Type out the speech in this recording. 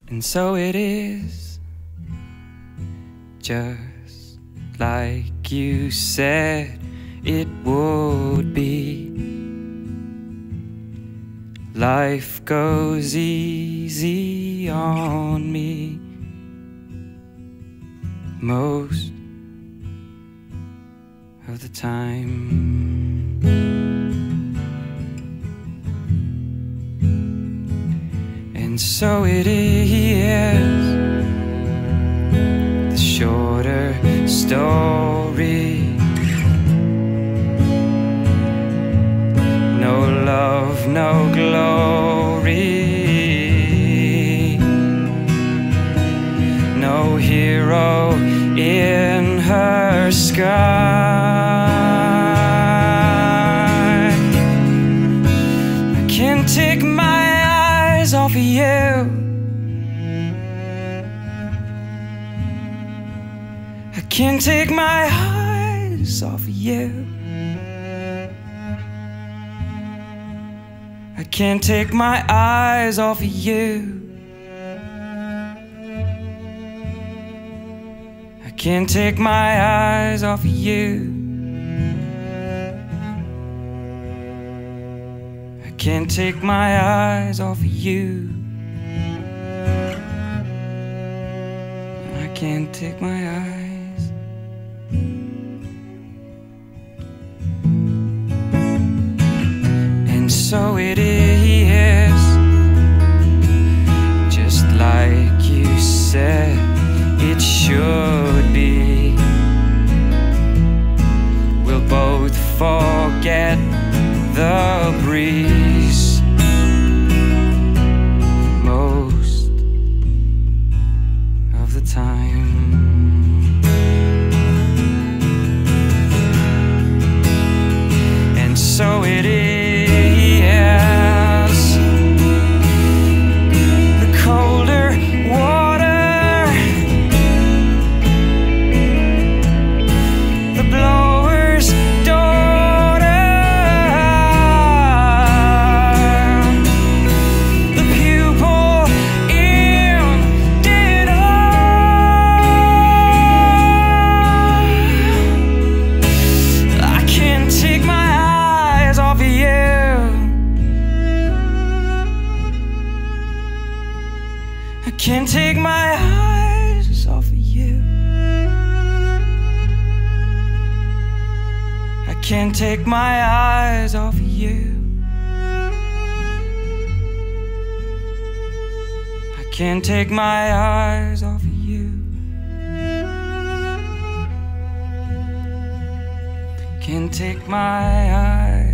And so it is, just like you said it would be. Life goes easy on me most of the time. And so it is, the shorter story. No love, no glory, no hero in her sky. I can't take my eyes off of you. I can't take my eyes off of you. I can't take my eyes off of you. I can't take my eyes off of you. I can't take my eyes off of you. I can't take my eyes. And so it is, just like you said it should be. We'll both forget the breeze most of the time. And so it is, the colder water, the blower's daughter, the pupil in dinner. I can't take my eyes off of you. I can't take my eyes off of you. I can't take my eyes off of you. I can't take my eyes off of you. Can't take my eyes